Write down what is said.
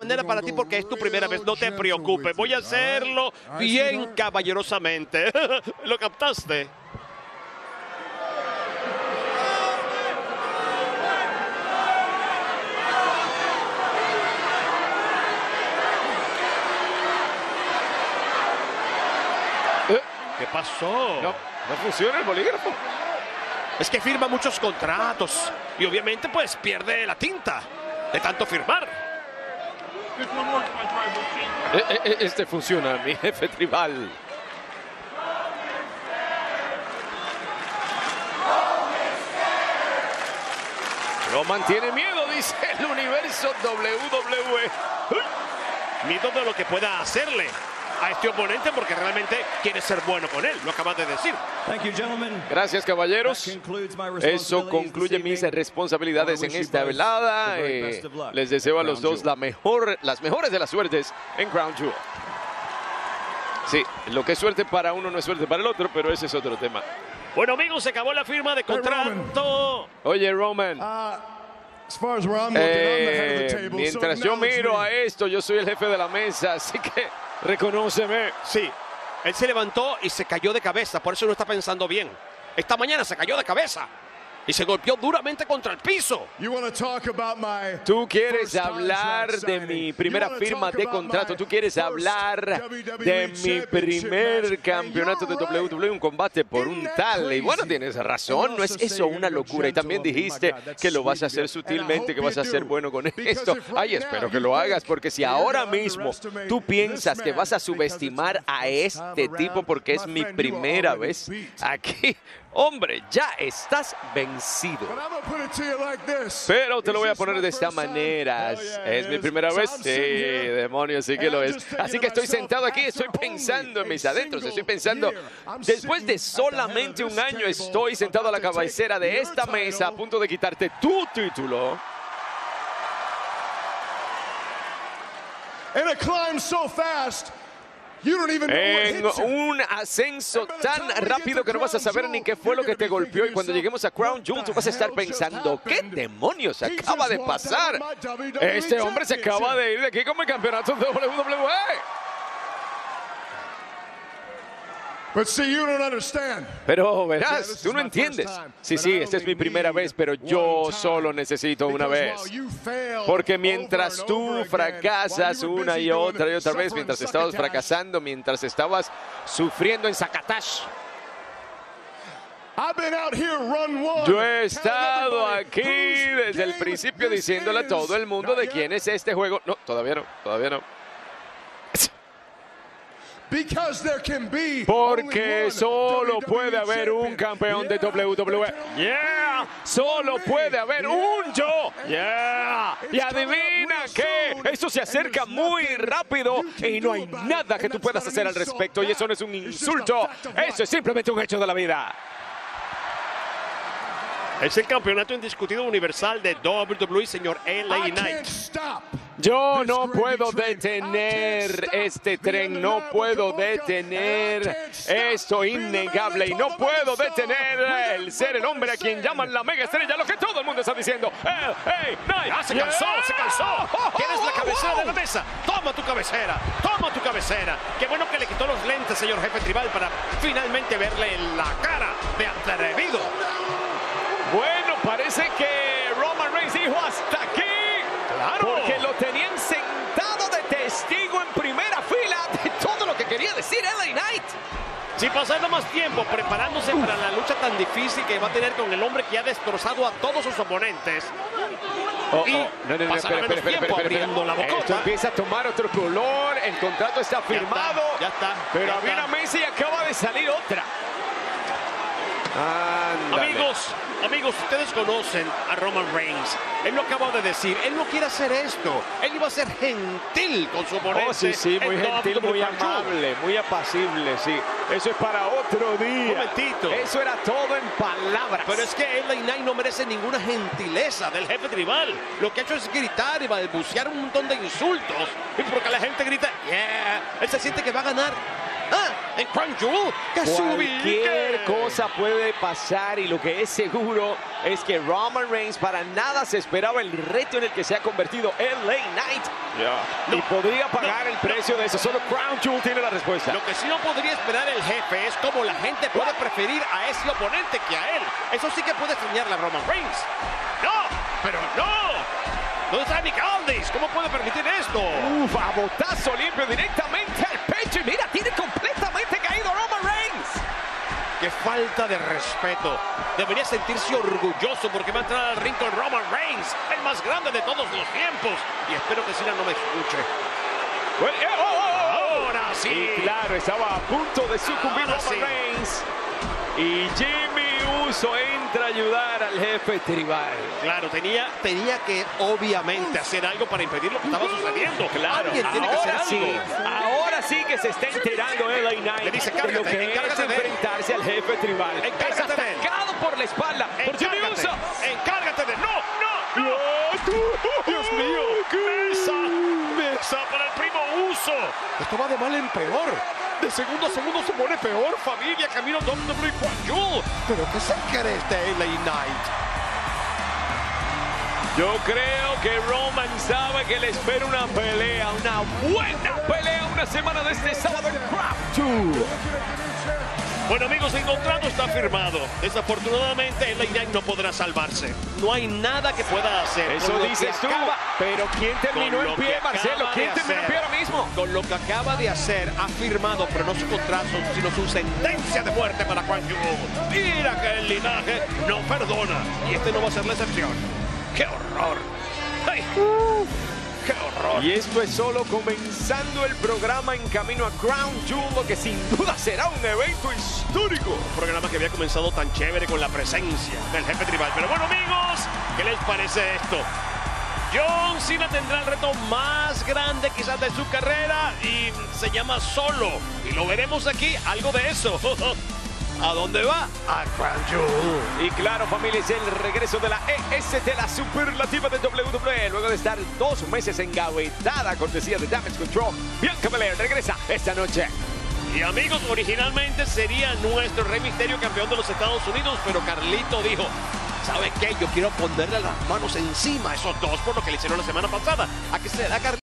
manera para ti porque es tu primera vez, no te preocupes, voy a hacerlo bien caballerosamente. ¿Lo captaste? ¿Qué pasó? No funciona el bolígrafo. Es que firma muchos contratos y obviamente pues pierde la tinta de tanto firmar. Este funciona, mi jefe tribal. Roman tiene miedo, dice el universo WWE. Miedo de lo que pueda hacerle a este oponente porque realmente quiere ser bueno con él, lo acabas de decir. Gracias, caballeros. Eso concluye mis responsabilidades en esta velada. Les deseo a los dos las mejores de las suertes en Crown Jewel. Sí, lo que es suerte para uno no es suerte para el otro, pero ese es otro tema. Bueno, amigos, se acabó la firma de contrato. Oye, Roman. Mientras yo miro a esto, yo soy el jefe de la mesa, así que reconóceme. Sí, él se levantó y se cayó de cabeza, por eso no está pensando bien. Esta mañana se cayó de cabeza y se golpeó duramente contra el piso. Tú quieres hablar de mi primera firma de contrato. Tú quieres hablar de mi primer campeonato de WWE, un combate por un tal. Y bueno, tienes razón, no es eso una locura. Y también dijiste que lo vas a hacer sutilmente, que vas a ser bueno con esto. Ay, espero que lo hagas, porque si ahora mismo tú piensas que vas a subestimar a este tipo porque es mi primera vez aquí, hombre, ya estás vencido. Pero te lo voy a poner de esta manera. ¿Es mi primera vez? Sí, demonios, sí que lo es. Así que estoy sentado aquí, estoy pensando en mis adentros. Estoy pensando, después de solamente un año, estoy sentado a la cabecera de esta mesa a punto de quitarte tu título. En un ascenso tan rápido que no vas a saber ni qué fue lo que te golpeó, y cuando lleguemos a Crown Jewel tú vas a estar pensando, ¿qué demonios acaba de pasar? Este hombre se acaba de ir de aquí como el campeonato de WWE. Pero verás, tú no entiendes. Sí, esta es mi primera vez, pero yo solo necesito una vez. Porque mientras tú fracasas una y otra vez, mientras estabas fracasando, mientras estabas sufriendo en Sakatash, yo he estado aquí desde el principio diciéndole a todo el mundo de quién es este juego. No, todavía no. Porque solo puede haber un campeón de WWE. Yeah, solo puede haber un yo. Yeah. Y adivina qué, esto se acerca muy rápido y no hay nada que tú puedas hacer al respecto. Y eso no es un insulto, eso es simplemente un hecho de la vida. Es el campeonato indiscutido universal de WWE, señor LA Knight. Yo no puedo detener este tren, no puedo detener esto innegable y no puedo detener el ser el hombre a quien llaman la mega estrella, lo que todo el mundo está diciendo. Se cansó. Tienes la cabecera de la mesa. Toma tu cabecera. Qué bueno que le quitó los lentes, señor jefe tribal, para finalmente verle la cara de atrevido. Bueno, parece que Roman Reigns dijo hasta aquí. Claro. Porque lo tenían sentado de testigo en primera fila de todo lo que quería decir LA Knight. Sí, pasando más tiempo preparándose para la lucha tan difícil que va a tener con el hombre que ha destrozado a todos sus oponentes. Espera, abriendo la boca. Esto empieza a tomar otro color. El contrato está firmado. Ya está. Pero había una mesa y acaba de salir otra. Amigos, ustedes conocen a Roman Reigns. Él lo acaba de decir. Él no quiere hacer esto. Él iba a ser gentil con su oponente. Sí, muy gentil, muy amable, muy apacible, sí. Eso es para otro día. Un momentito. Eso era todo en palabras. Pero es que LA Knight no merece ninguna gentileza del jefe tribal. Lo que ha hecho es gritar y balbucear un montón de insultos. Y porque la gente grita, yeah, él se siente que va a ganar. en Crown Jewel, que se ubique. Cualquier cosa puede pasar y lo que es seguro es que Roman Reigns para nada se esperaba el reto en el que se ha convertido LA Knight. Y podría pagar el precio de eso. Solo Crown Jewel tiene la respuesta. Lo que sí no podría esperar el jefe es cómo la gente puede preferir a ese oponente que a él. Eso sí que puede extrañarle a Roman Reigns. ¡No! ¡Pero no! ¿Dónde está Nick Aldis? ¿Cómo puede permitir esto? A botazo limpio directamente al pecho. Y mira, tiene completamente caído Roman Reigns. ¡Qué falta de respeto! Debería sentirse orgulloso porque va a entrar al ring con Roman Reigns, el más grande de todos los tiempos. Y espero que Cena no me escuche. Ahora sí. Y claro, estaba a punto de sucumbir Roman Reigns. Y Jimmy Uso entra a ayudar al jefe tribal. Claro, tenía que obviamente hacer algo para impedir lo que estaba sucediendo. Claro, alguien tiene que hacer algo. Ahora sí que se está enterando LA Knight. Le dice, de lo que es encárgate de él. enfrentarse al jefe tribal. Encárgate Es de él. atacado por la espalda por Jimmy Uso. Encárgate de... ¡No! ¡Dios mío! ¡Mesa para el primo Uso! Esto va de mal en peor. De segundo a segundo se pone peor, familia, camino a WWE Crown Jewel. ¿Pero qué se cree este LA Knight? Yo creo que Roman sabe que le espera una pelea, una buena pelea, una semana de este sábado en Crown Jewel. Bueno, amigos, el contrato está firmado. Desafortunadamente, LA Knight no podrá salvarse. No hay nada que pueda hacer. Eso dices tú. Pero ¿quién terminó en pie, Marcelo? ¿Quién terminó en pie ahora mismo? Con lo que acaba de hacer, ha firmado, pero no su contrato, sino su sentencia de muerte para Crown Jewel. Mira que el linaje no perdona. Y este no va a ser la excepción. ¡Qué horror! ¡Ay! ¡Qué horror! Y esto es solo comenzando el programa en camino a Crown Jewel, lo que sin duda será un evento histórico. Un programa que había comenzado tan chévere con la presencia del jefe tribal. Pero bueno, amigos, ¿qué les parece esto? John Cena tendrá el reto más grande quizás de su carrera y se llama Solo. Y lo veremos aquí, algo de eso. ¿A dónde va? A Crown Jewel. Y claro, familia, es el regreso de la EST, la superlativa de WWE. Luego de estar 2 meses engavetada, cortesía de Damage Control, Bianca Belair regresa esta noche. Y amigos, originalmente sería nuestro Rey Mysterio campeón de los Estados Unidos, pero Carlito dijo, ¿sabe qué? Yo quiero ponerle las manos encima a esos dos por lo que le hicieron la semana pasada. ¿A qué se da, Carlito?